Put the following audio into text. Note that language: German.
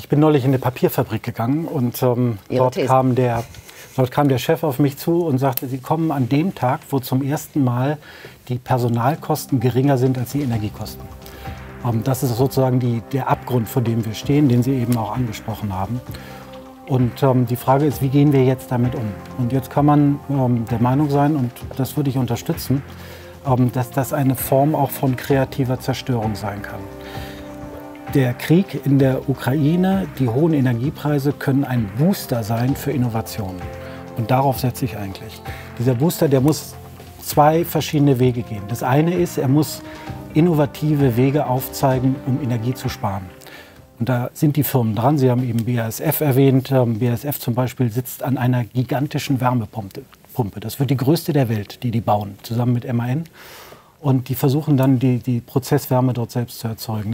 Ich bin neulich in eine Papierfabrik gegangen und dort kam der Chef auf mich zu und sagte, Sie kommen an dem Tag, wo zum ersten Mal die Personalkosten geringer sind als die Energiekosten. Das ist sozusagen der Abgrund, vor dem wir stehen, den Sie eben auch angesprochen haben. Und die Frage ist, wie gehen wir jetzt damit um? Und jetzt kann man der Meinung sein, und das würde ich unterstützen, dass das eine Form auch von kreativer Zerstörung sein kann. Der Krieg in der Ukraine, die hohen Energiepreise können ein Booster sein für Innovationen. Und darauf setze ich eigentlich. Dieser Booster, der muss zwei verschiedene Wege gehen. Das eine ist, er muss innovative Wege aufzeigen, um Energie zu sparen. Und da sind die Firmen dran. Sie haben eben BASF erwähnt. BASF zum Beispiel sitzt an einer gigantischen Wärmepumpe. Das wird die größte der Welt, die bauen, zusammen mit MAN. Und die versuchen dann, die Prozesswärme dort selbst zu erzeugen.